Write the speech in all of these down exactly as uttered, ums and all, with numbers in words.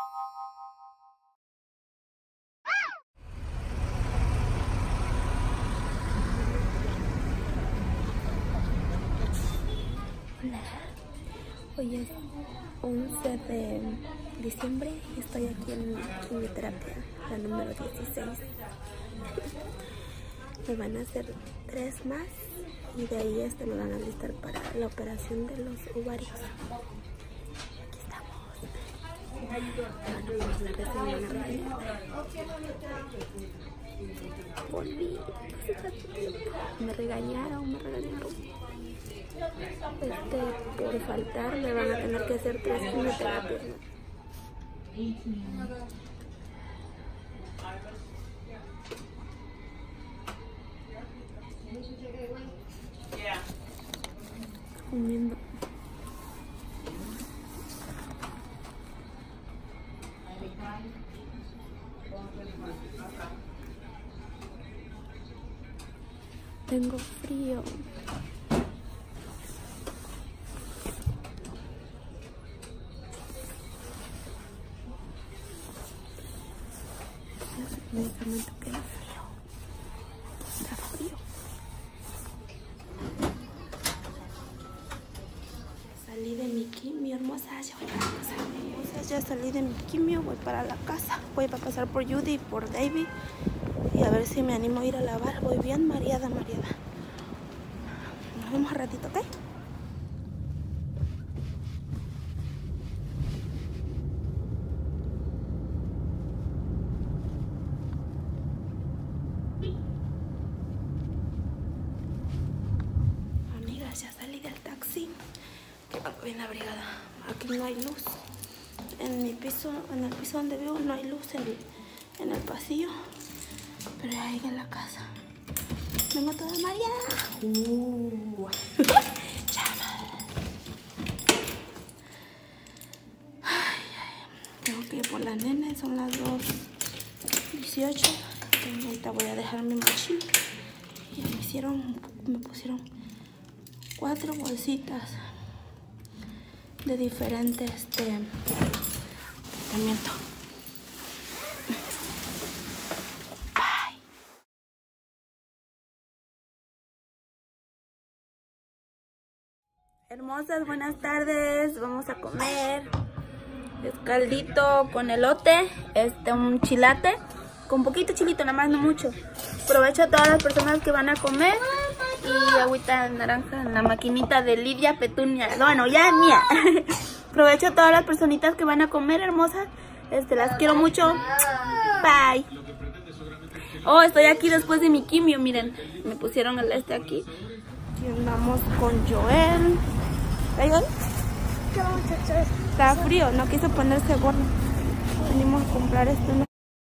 Hola, hoy es once de diciembre y estoy aquí en quimioterapia, la número dieciséis. Me van a hacer tres más y de ahí este me van a listar para la operación de los ovarios. Aquí estamos. Bueno, pues la vez me van a regañar. Volví. Me regañaron, me regañaron. Este, por faltar me van a tener que hacer tres quimioterapias, ¿no? Comiendo. Tengo frío. El medicamento queda frío. Está frío. Salí de mi quimio, hermosa. Ya voy para la casa. Hermosas, ya salí de mi quimio. Voy para la casa. Voy a pasar por Judy y por David. Y a ver si me animo a ir a lavar. Voy bien mareada, mareada. Nos vemos un ratito, ¿ok? Ya salí del taxi. Vengo bien abrigada. Aquí no hay luz. En mi piso, en el piso donde vivo no hay luz en, en el pasillo. Pero ahí en la casa. Vengo toda mareada. Uh. Ay, ay. Tengo que ir por las nenes. Son las dos dieciocho. Ahorita voy a dejar mi mochila. Y me hicieron, me pusieron cuatro bolsitas de diferente este tratamiento. Bye. Hermosas, buenas tardes. Vamos a comer. Es caldito con elote, este un chilate con poquito chilito, nada más, no mucho. Aprovecho a todas las personas que van a comer. Y agüita naranja en la maquinita de Lidia Petunia. Bueno, ya es mía. Aprovecho a todas las personitas que van a comer, hermosas. Este, las quiero mucho. Bye. Oh, estoy aquí después de mi quimio, miren. Me pusieron el este aquí. Y andamos con Joel. ¿Está Joel? Está frío, no quiso ponerse gordo. Venimos a comprar esto, ¿no?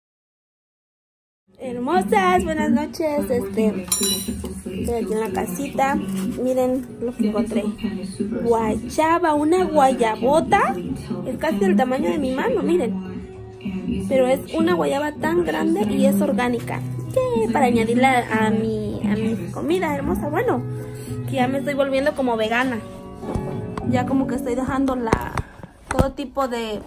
Hermosas, buenas noches. Este, estoy aquí en la casita. Miren lo que encontré. Guayaba, una guayabota. Es casi del tamaño de mi mano, miren. Pero es una guayaba tan grande y es orgánica. ¿Qué? Para añadirla a mi, a mi comida, hermosa. Bueno, que ya me estoy volviendo como vegana. Ya como que estoy dejando la todo tipo de...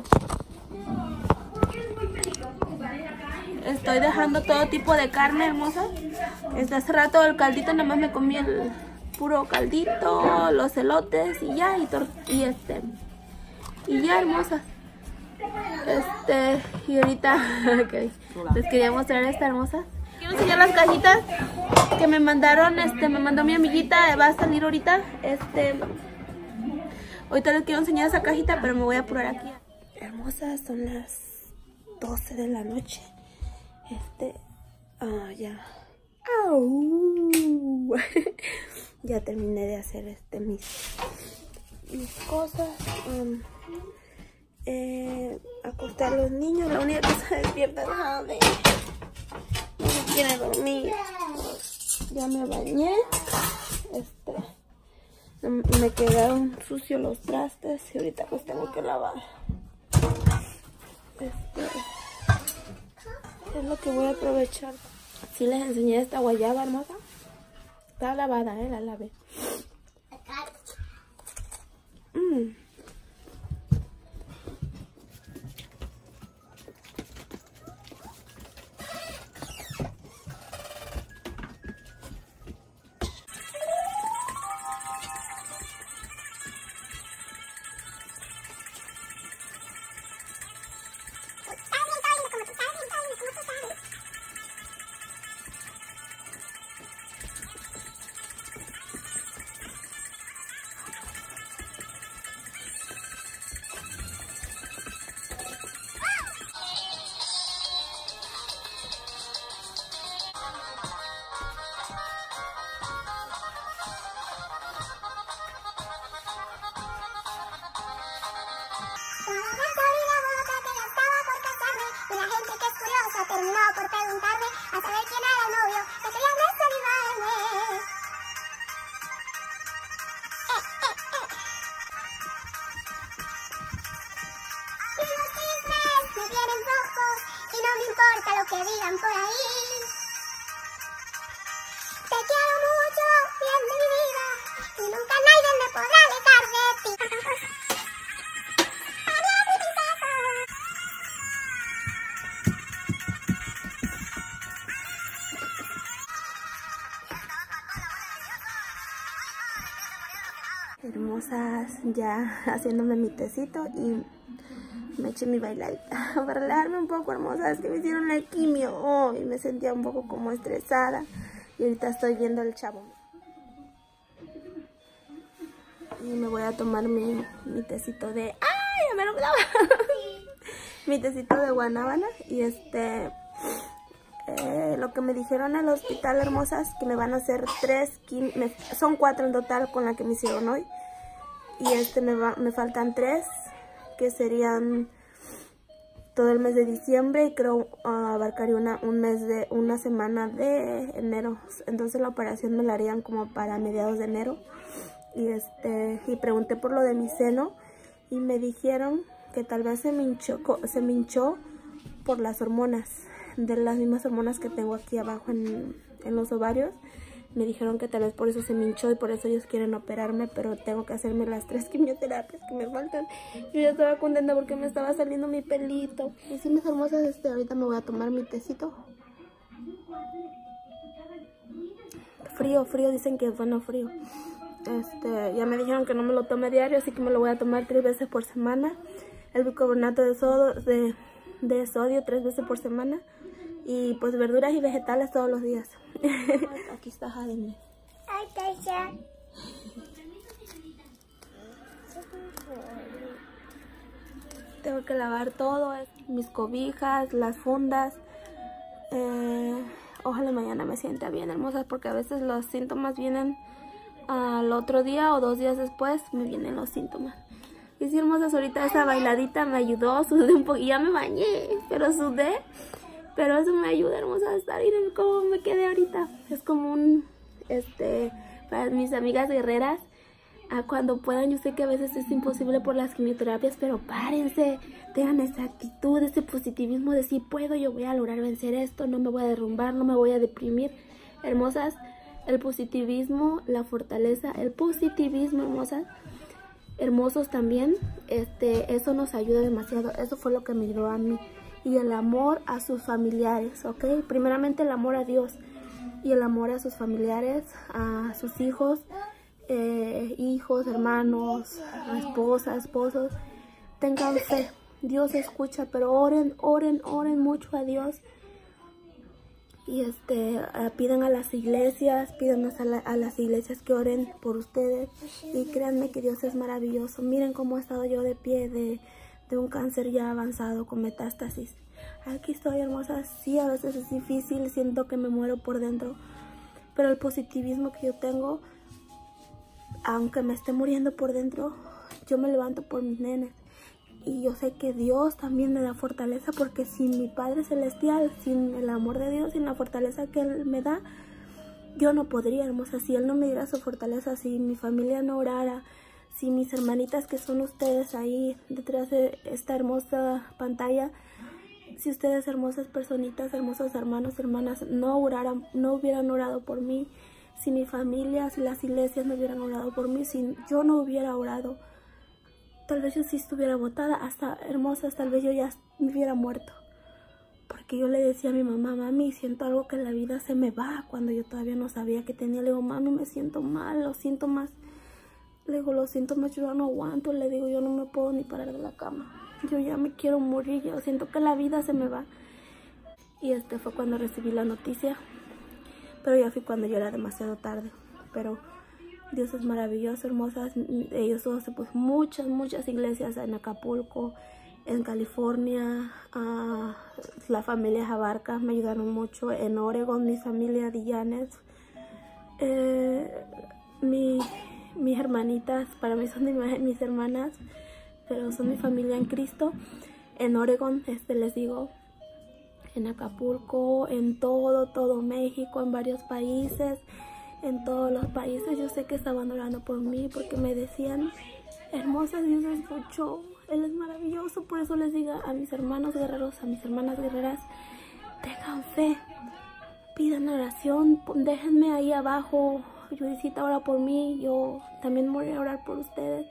Estoy dejando todo tipo de carne, hermosa. Desde hace rato el caldito, nada más me comí el puro caldito, los elotes y ya, y, y este, y ya, hermosas. Este, y ahorita, okay, les quería mostrar esta hermosa. Quiero enseñar las cajitas que me mandaron, este, me mandó mi amiguita, va a salir ahorita, este, ahorita les quiero enseñar esa cajita, pero me voy a apurar aquí. Hermosas, son las doce de la noche. Este, ah, oh, ya, ¡au! Ya terminé de hacer este mis, mis cosas. Um, eh, acosté a los niños. La única que se despierta es Jade. No quiere dormir. Ya me bañé. Este, me quedaron sucios los trastes y ahorita los tengo que lavar. Este, es lo que voy a aprovechar. Sí les enseñé esta guayaba hermosa. Está lavada, eh, la lavé. Mm. terminó por preguntarme a saber quién era el novio que quería desanimarme. Eh, eh, eh. Y los chismes me vienen rojos y no me importa lo que digan por ahí. Te quiero mucho, bien de mi vida, y nunca nadie me podrá alejar de ti. Adiós, mi princesa. Hermosas, ya haciéndome mi tecito y me eché mi bailadita para relajarme un poco, hermosas, que me hicieron la quimio oh, y me sentía un poco como estresada y ahorita estoy viendo el Chavo y me voy a tomar mi, mi tecito de ¡ay! Ya me lo olvidaba. Mi tecito de guanábana y este eh, lo que me dijeron en el hospital, hermosas, que me van a hacer tres quim me, son cuatro en total con la que me hicieron hoy y este me, va, me faltan tres que serían todo el mes de diciembre y creo uh, abarcaría una, un mes de una semana de enero. Entonces la operación me la harían como para mediados de enero y este y pregunté por lo de mi seno y me dijeron que tal vez se me hinchó, se me hinchó por las hormonas, de las mismas hormonas que tengo aquí abajo en, en los ovarios. Me dijeron que tal vez por eso se me hinchó y por eso ellos quieren operarme, pero tengo que hacerme las tres quimioterapias que me faltan. Yo ya estaba contenta porque me estaba saliendo mi pelito. Y sí, mis hermosas, este, ahorita me voy a tomar mi tecito. Frío, frío, dicen que es bueno frío. Este, ya me dijeron que no me lo tome diario, así que me lo voy a tomar tres veces por semana. El bicarbonato de sodio, de, de sodio tres veces por semana. Y pues verduras y vegetales todos los días. Aquí está Jaime. Ay, Tasha. Tengo que lavar todo, mis cobijas, las fundas. Eh, ojalá mañana me sienta bien, hermosas, porque a veces los síntomas vienen al otro día o dos días después, me vienen los síntomas. Y sí, hermosas, ahorita esa bailadita me ayudó, sudé un poco, ya me bañé, pero sudé. Pero eso me ayuda, hermosa, a estar, miren cómo me quedé ahorita. Es como un, este, para mis amigas guerreras, a cuando puedan, yo sé que a veces es imposible por las quimioterapias, pero párense, tengan esa actitud, ese positivismo de si puedo, yo voy a lograr vencer esto, no me voy a derrumbar, no me voy a deprimir. Hermosas, el positivismo, la fortaleza, el positivismo, hermosas, hermosos también, este, eso nos ayuda demasiado, eso fue lo que me ayudó a mí. Y el amor a sus familiares, ¿ok? Primeramente el amor a Dios y el amor a sus familiares, a sus hijos, eh, hijos, hermanos, esposas, esposos. Tengan fe, Dios escucha, pero oren, oren, oren mucho a Dios. Y este, uh, pidan a las iglesias, pidan a, la, a las iglesias que oren por ustedes. Y créanme que Dios es maravilloso. Miren cómo he estado yo de pie de... de un cáncer ya avanzado con metástasis. Aquí estoy, hermosa. Sí, a veces es difícil, siento que me muero por dentro, pero el positivismo que yo tengo, aunque me esté muriendo por dentro, yo me levanto por mis nenes. Y yo sé que Dios también me da fortaleza, porque sin mi Padre Celestial, sin el amor de Dios, sin la fortaleza que Él me da, yo no podría, hermosa. Si Él no me diera su fortaleza, si mi familia no orara, si mis hermanitas que son ustedes ahí detrás de esta hermosa pantalla, si ustedes, hermosas personitas, hermosos hermanos, hermanas, no oraran, no hubieran orado por mí, si mi familia, si las iglesias no hubieran orado por mí, si yo no hubiera orado, tal vez yo sí estuviera botada, hasta hermosas, tal vez yo ya me hubiera muerto. Porque yo le decía a mi mamá, mami, siento algo que en la vida se me va, cuando yo todavía no sabía que tenía. Le digo, mami, me siento mal, los síntomas. Le digo, los síntomas yo no aguanto. Le digo, yo no me puedo ni parar de la cama. Yo ya me quiero morir, yo siento que la vida se me va. Y este fue cuando recibí la noticia. Pero ya fui cuando ya era demasiado tarde. Pero Dios es maravilloso, hermosas. Ellos todos, pues muchas, muchas iglesias en Acapulco, en California, uh, la familia Jabarca me ayudaron mucho. En Oregon, mi familia Dillanes. Eh, mi... Mis hermanitas, para mí son mis hermanas, pero son mi familia en Cristo. En Oregon, este les digo, en Acapulco, en todo, todo México, en varios países, en todos los países. Yo sé que estaban orando por mí porque me decían, hermosa, Dios me escuchó, Él es maravilloso. Por eso les digo a mis hermanos guerreros, a mis hermanas guerreras, tengan fe, pidan oración, déjenme ahí abajo, Judicita ora por mí, yo también voy a orar por ustedes.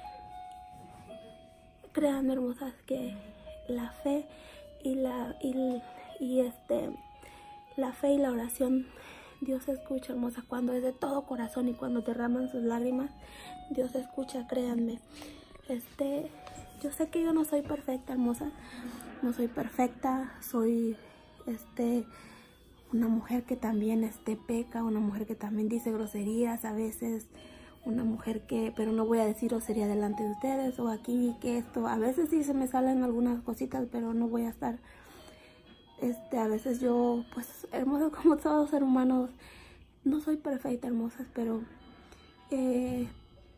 Créanme, hermosas, que la fe y la y, y este la fe y la oración, Dios escucha, hermosa, cuando es de todo corazón y cuando derraman sus lágrimas, Dios escucha, créanme. Este, yo sé que yo no soy perfecta, hermosa, no soy perfecta, soy este una mujer que también este peca, una mujer que también dice groserías a veces, una mujer que, pero no voy a decir grosería delante de ustedes o aquí, que esto, a veces sí se me salen algunas cositas, pero no voy a estar, este, a veces yo, pues, hermosa como todos seres humanos, no soy perfecta, hermosas, pero, eh,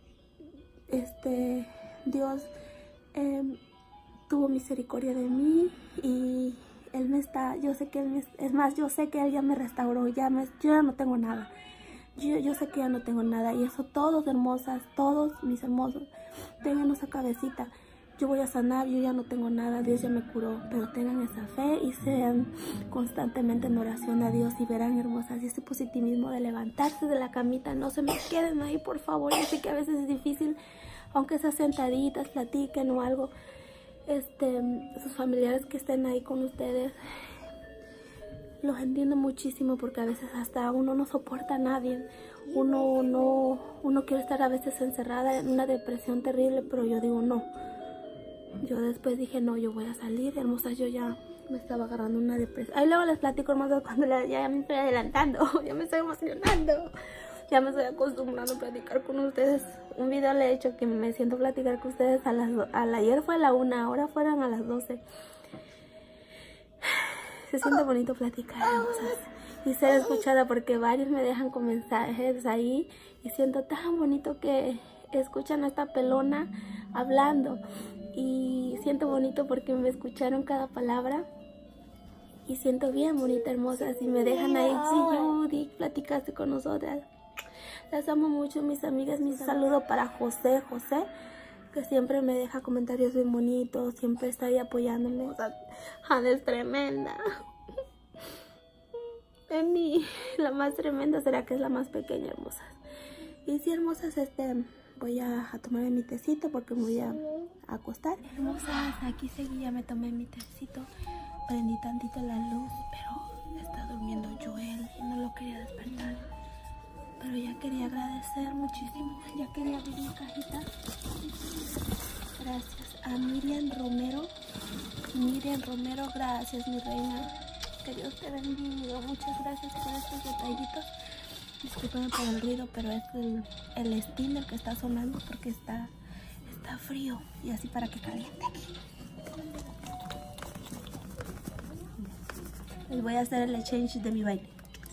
este, Dios eh, tuvo misericordia de mí y Él me está, yo sé que Él me, es más, yo sé que Él ya me restauró, ya me, yo ya no tengo nada. Yo, yo sé que ya no tengo nada y eso todos hermosas, todos mis hermosos, tengan esa cabecita. Yo voy a sanar, yo ya no tengo nada, Dios ya me curó, pero tengan esa fe y sean constantemente en oración a Dios y verán, hermosas, y ese positivismo de levantarse de la camita, no se me queden ahí, por favor. Yo sé que a veces es difícil, aunque sean sentaditas, platiquen o algo, este, sus familiares que estén ahí con ustedes. Los entiendo muchísimo porque a veces hasta uno no soporta a nadie, uno no, uno quiere estar a veces encerrada en una depresión terrible, pero yo digo no. Yo después dije no, yo voy a salir, hermosas, yo ya me estaba agarrando una depresión. Ahí luego les platico, hermosas, cuando la, ya me estoy adelantando, ya me estoy emocionando, ya me estoy acostumbrando a platicar con ustedes. Un video le he hecho que me siento a platicar con ustedes a las, a la, ayer fue a la una, ahora fueron a las doce. Se siente bonito platicar, hermosas, y ser escuchada porque varios me dejan con mensajes ahí y siento tan bonito que escuchan a esta pelona hablando y siento bonito porque me escucharon cada palabra y siento bien bonita, hermosas, y me dejan ahí, sí, Judy, platicaste con nosotras. Las amo mucho, mis amigas. Mi saludo para José, José, que siempre me deja comentarios bien bonitos, siempre está ahí apoyándome. O sea, Hanna es tremenda. Emi, la más tremenda, será que es la más pequeña, hermosas. Y sí, hermosas, este, voy a, a tomarme mi tecito porque me voy a, a acostar. Hermosas, aquí seguí, ya me tomé mi tecito, prendí tantito la luz, pero está durmiendo Joel y no lo quería despertar. Pero ya quería agradecer muchísimo, ya quería abrir mi cajita. Gracias a Miriam Romero. Miriam Romero, gracias, mi reina. Que Dios te bendiga. Muchas gracias por estos detallitos. Discúlpame por el ruido, pero es el, el steam el que está sonando porque está, está frío. Y así para que caliente aquí. Les voy a hacer el exchange de mi baile.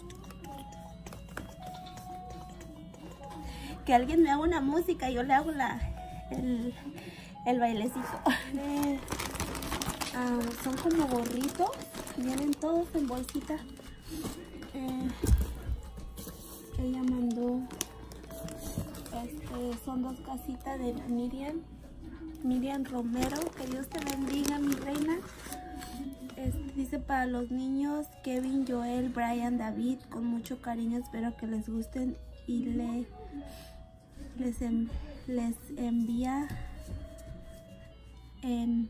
Que alguien me haga una música y yo le hago la, el, el bailecito. Eh, uh, son como gorritos, vienen todos en bolsita. Eh, ella mandó, este, son dos casitas de Miriam, Miriam Romero. Que Dios te bendiga, mi reina. Este, dice para los niños, Kevin, Joel, Brian, David, con mucho cariño, espero que les gusten y le... Les, en, les envía en,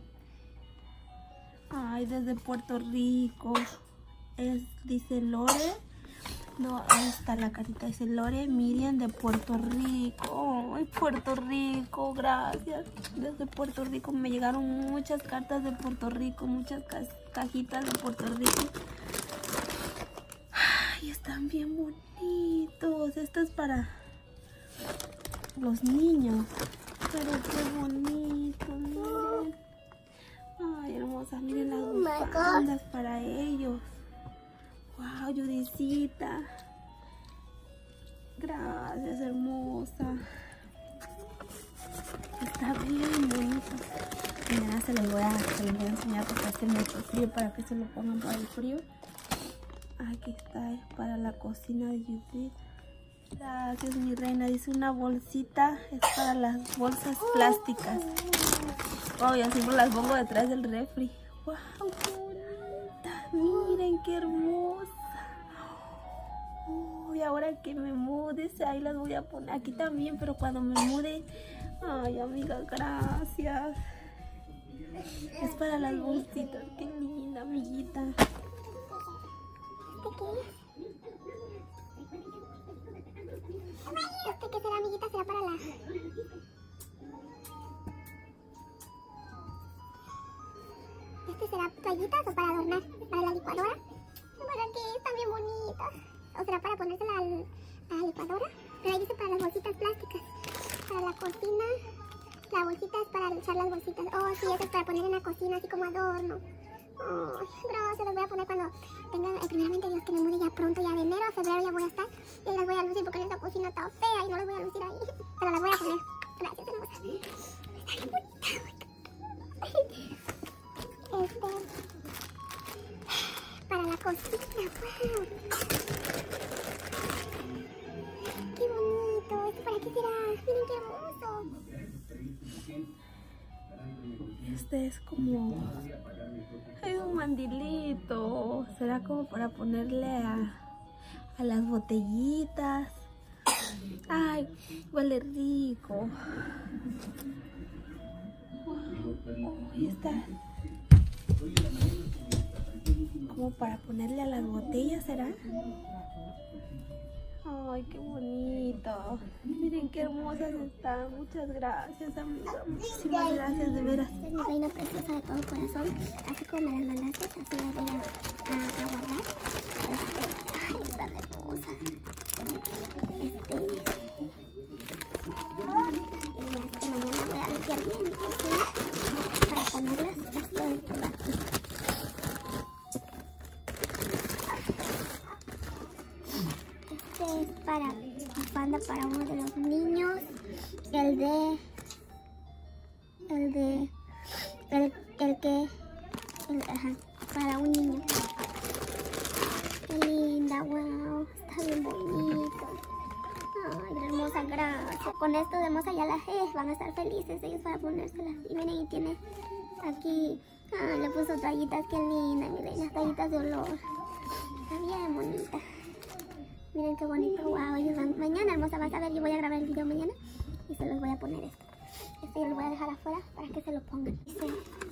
ay, desde Puerto Rico. Es, dice Lore. No, ahí está la carita. Dice Lore Miriam de Puerto Rico. Ay, Puerto Rico, gracias. Desde Puerto Rico me llegaron muchas cartas de Puerto Rico, muchas ca cajitas de Puerto Rico. Ay, están bien bonitos. Esto es para los niños, pero qué bonito, miren. Ay, hermosa, miren las bufandas para ellos. Wow, Judicita, gracias, hermosa. Está bien bonito. Mañana se los voy a, se los voy a enseñar porque hace mucho frío para que se lo pongan para el frío. Aquí está, es para la cocina de Judith. Gracias, mi reina. Dice una bolsita, es para las bolsas plásticas. Oh, yo siempre las pongo detrás del refri. ¡Wow! ¡Qué bonita! Miren qué hermosa. Oh, y ahora que me mude, ahí las voy a poner. Aquí también, pero cuando me mude. Ay, amiga, gracias. Es para las bolsitas. Qué linda, amiguita. ¿Este qué será, amiguita? ¿Será para la...? ¿Este será toallitas o para adornar? ¿Para la licuadora? ¿Para qué? Están bien bonitas. ¿O será para ponérsela al, a la licuadora? Pero ahí dice para las bolsitas plásticas. Para la cocina. La bolsita es para echar las bolsitas. Oh, sí, eso es para poner en la cocina, así como adorno. Oh, gracias, los voy a poner cuando tenga, eh, primeramente Dios, que me mude ya pronto, ya de enero a febrero ya voy a estar. Y las voy a lucir porque esta cocina está fea y no las voy a lucir ahí. Pero las voy a poner. Gracias, hermosa. Está bien bonita. Este, para la cocina. Wow. Qué bonito. ¿Esto para qué será? Miren qué hermoso. Este es como... es un mandilito. Será como para ponerle a, a las botellitas. Ay, huele rico. Oh, ahí está. Como para ponerle a las botellas, ¿será? Ay, qué bonito. Miren qué hermosas están. Muchas gracias, amiga. Muchísimas gracias, de veras. Esta es mi reina preciosa de todo corazón. Así como me las mandaste, así las voy a, a, a guardar. Ay, están hermosas. Este... Y este mañana voy a limpiar bien mi cocina para ponerlas hasta dentro de aquí. Este es para bufanda para uno de los niños. El de... El de... El, el que... El, ajá, para un niño. Qué linda, wow. Está bien bonito. Ay, qué hermosa, gracias. Con esto de hermosa ya las eh, van a estar felices ellos para ponérselas. Y miren, y tiene aquí... Ah, le puso toallitas, qué linda. Miren, las toallitas de olor. Está bien bonita. Miren qué bonito, wow. Ellos van, mañana, hermosa, vas a ver, yo voy a grabar el video mañana y se los voy a poner esto. Este yo lo voy a dejar afuera para que se lo pongan. Este,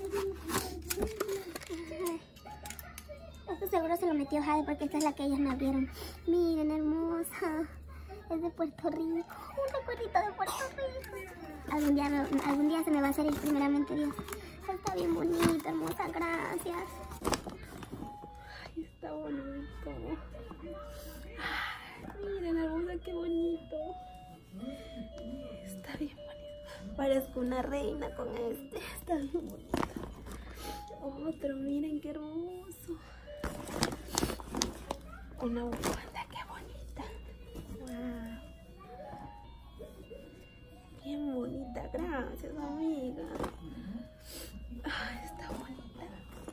esto seguro se lo metió Jade porque esta es la que ellas me abrieron. Miren, hermosa. Es de Puerto Rico. Un recuerdito de Puerto Rico. Algún día, me, algún día se me va a hacer el primeramente Dios. Está bien bonito, hermosa, gracias. Ay, está bonito. Miren, hermosa, qué bonito. Está bien bonito. Parezco una reina con este. Está bien bonito. Otro, miren qué hermoso. Una bufanda, qué bonita. Wow. Bien bonita, gracias, amiga. Ay, está bonita.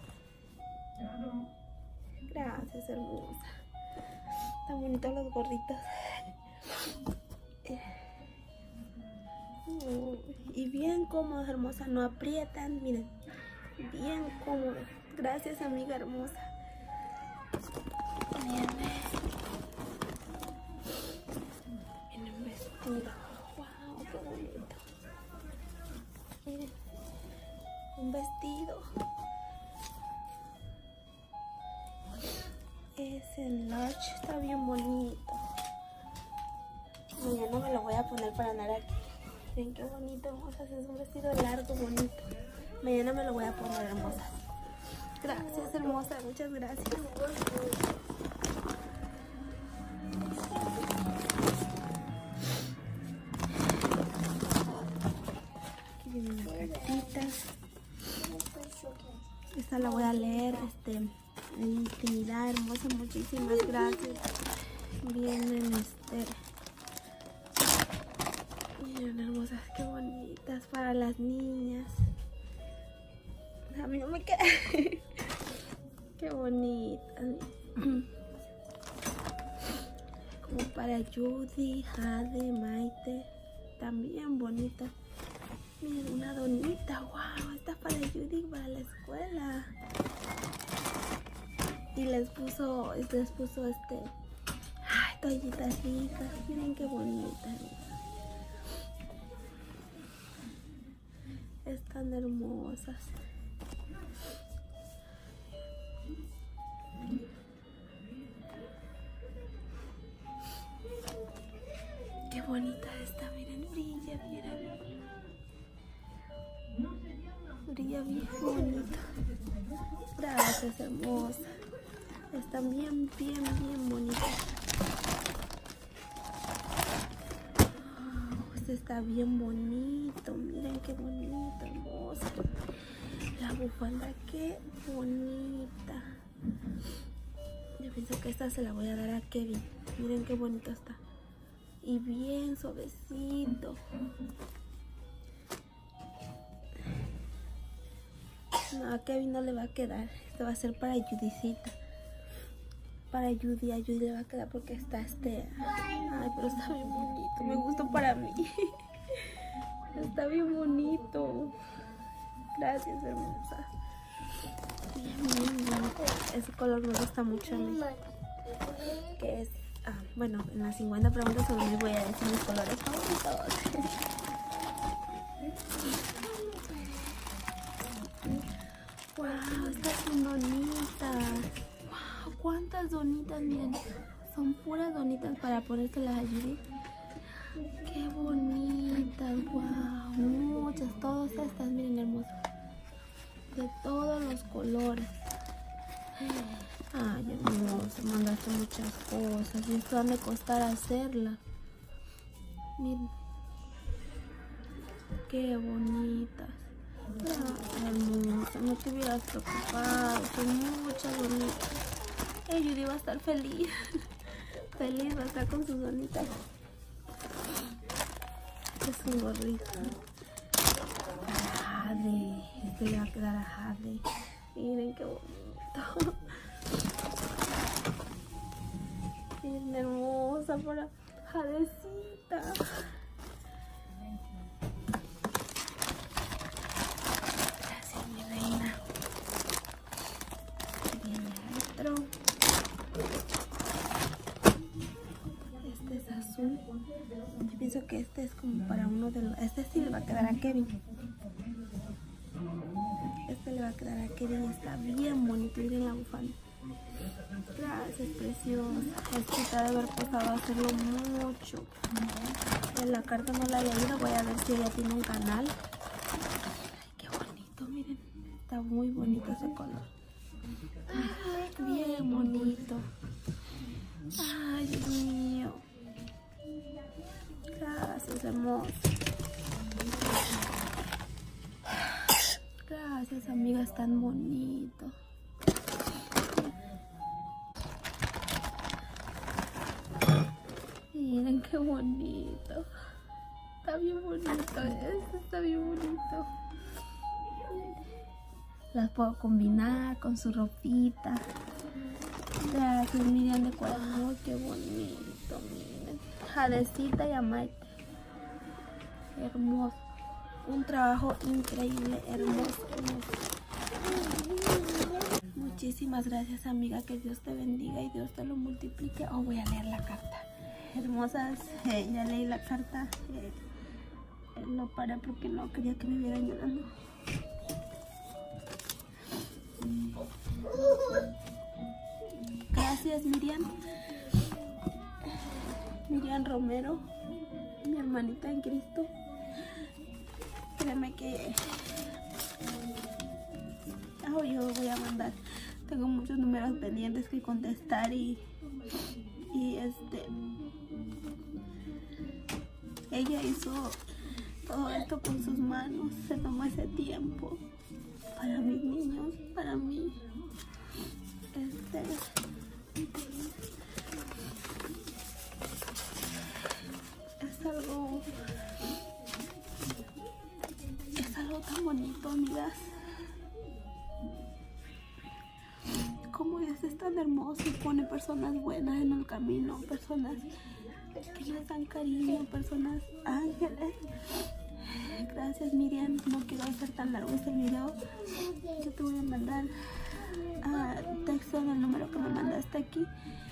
Gracias, hermosa. Están bonitos los gorritos. Y bien cómodos, hermosa. No aprietan, miren. Bien cómodos. Gracias, amiga hermosa. Miren. Miren, vestido. Wow, qué bonito. Miren. Un vestido. Es el large, está bien bonito. Mañana me lo voy a poner para andar aquí. Miren qué bonito, hermosas. Es un vestido largo, bonito. Mañana me lo voy a poner, hermosa. Gracias, hermosa. Muchas gracias. Aquí viene una cartita. Esta la voy a leer, este... en intimidad, hermosa, muchísimas gracias. Vienen este. Miren, hermosas, qué bonitas para las niñas. A mí no me queda. Qué bonita. Como para Judy, Jade, Maite. También bonita. Miren, una donita. Wow, esta es para Judy, para la escuela. Y les puso, les puso este. Ay, toallitas ricas. Miren qué bonitas. Están hermosas. Qué bonita esta, miren, brilla, miren. Brilla bien bonita. Gracias, hermosa. Están bien, bien, bien bonitas. Oh, este está bien bonito. Miren qué bonito, hermoso. La bufanda, qué bonita. Yo pienso que esta se la voy a dar a Kevin. Miren qué bonito está. Y bien suavecito. No, a Kevin no le va a quedar. Esto va a ser para Judicita. Para Judy, a Judy le va a quedar porque está este... Ay, pero está bien bonito. Me gustó para mí. Está bien bonito. Gracias, hermosa. Bien, bien bonito. Ese color me gusta mucho a mí. Que es... Ah, bueno, en las cincuenta preguntas sobre mí voy a decir mis colores favoritos. Wow, estas son donitas. Wow, cuántas donitas, miren. Son puras donitas para ponérselas a Judy. Qué bonitas, wow. Muchas, todas estas, miren, hermosas. De todos los colores. Ay, hermoso, mandaste muchas cosas. Y esto va a me costar hacerla. Miren. Qué bonitas. Ah, hermosa, no te hubieras preocupado. Son muchas bonitas. Hey, Judy va a estar feliz. Feliz va a estar con sus donitas. Es un gorrito. Para Jade. Este le va a quedar a Jade. Miren qué bonito. Miren, hermosa para Jadecita. Gracias, mi reina. Viene otro. Este es azul. Yo pienso que este es como para uno de los... Este sí le va a quedar a Kevin. Este le va a quedar a Kevin. Está bien bonito. Miren la bufanda. Gracias, preciosa. Este te ha de haber costado hacerlo mucho. En la carta no la he leído. Voy a ver si ella tiene un canal. Ay, qué bonito, miren. Está muy bonito ese color. Ay, bien bonito. Ay, Dios mío. Gracias, hermoso. Gracias, amigas, tan bonito. Miren qué bonito. Está bien bonito. Este está bien bonito. Las puedo combinar con su ropita. Gracias, Miriam de Cuadro. Qué bonito, miren. Jadecita y a Maite. Hermoso. Un trabajo increíble, hermoso, hermoso. Muchísimas gracias, amiga. Que Dios te bendiga y Dios te lo multiplique. Oh, voy a leer la carta. Hermosas, eh, ya leí la carta. Eh, eh, lo paré porque no quería que me vieran llorando. Gracias, Miriam. Miriam Romero, mi hermanita en Cristo. Créeme que oh, yo voy a mandar. Tengo muchos números pendientes que contestar y, y este ella hizo todo esto con sus manos. Se tomó ese tiempo para mis niños, para mí. Este es algo es algo tan bonito, amigas. Dios es tan hermoso y pone personas buenas en el camino, personas que nos dan cariño, personas ángeles. Gracias, Miriam. No quiero hacer tan largo este video. Yo te voy a mandar a texto en el número que me mandaste aquí.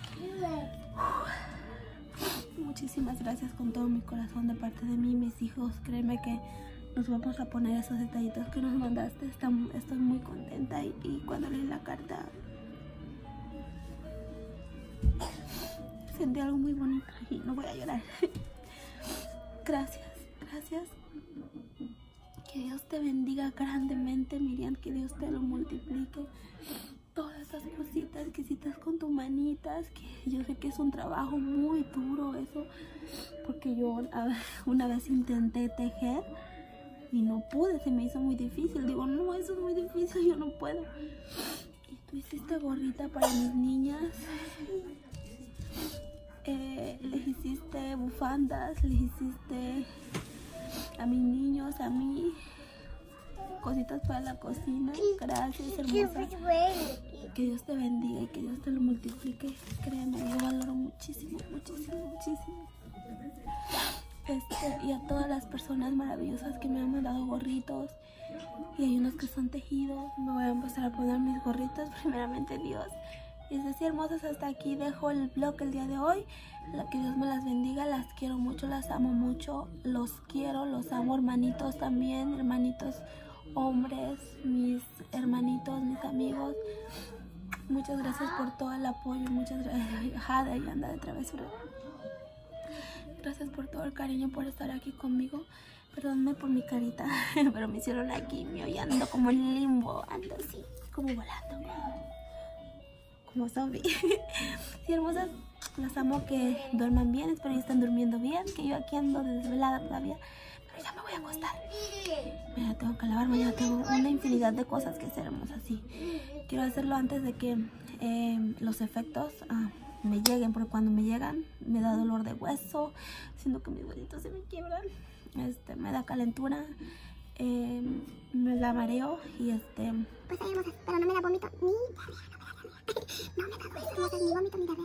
Muchísimas gracias con todo mi corazón de parte de mí y mis hijos. Créeme que nos vamos a poner esos detallitos que nos mandaste. Estoy, estoy muy contenta y, y cuando leí la carta sentí algo muy bonito y no voy a llorar. Gracias, gracias. Que Dios te bendiga grandemente, Miriam, que Dios te lo multiplique. Todas esas cositas que hiciste con tus manitas, que yo sé que es un trabajo muy duro eso, porque yo una vez intenté tejer y no pude, se me hizo muy difícil. Digo, no, eso es muy difícil, yo no puedo. Y tú hiciste gorrita para mis niñas, eh, les hiciste bufandas, les hiciste a mis niños, a mí, cositas para la cocina. Gracias, hermosa. Que Dios te bendiga y que Dios te lo multiplique. Créeme, yo valoro muchísimo, muchísimo, muchísimo. Este, y a todas las personas maravillosas que me han mandado gorritos. Y hay unos que son tejidos. Me voy a empezar a poner mis gorritos, primeramente Dios. Y es así, hermosas, hasta aquí dejo el vlog el día de hoy. Que Dios me las bendiga, las quiero mucho, las amo mucho. Los quiero, los amo, hermanitos también, hermanitos hombres, mis hermanitos, mis amigos. Muchas gracias por todo el apoyo, muchas gracias. Jada y anda de travesura. Gracias por todo el cariño, por estar aquí conmigo. Perdónenme por mi carita, pero me hicieron la quimio y ando como en limbo, ando así, como volando, como zombie. Sí, hermosas, las amo, que duerman bien, espero que estén durmiendo bien, que yo aquí ando desvelada todavía, pero ya me voy a acostar. Mañana tengo que lavar, mañana tengo una infinidad de cosas que hacer, hermosas, así. Quiero hacerlo antes de que eh, los efectos ah, me lleguen, porque cuando me llegan me da dolor de hueso, siento que mis huesitos se me quiebran, este, me da calentura, eh, me da mareo y este... Pues ahí, hermosas, pero no me da vómito ni... No me da vómito, ni vómito ni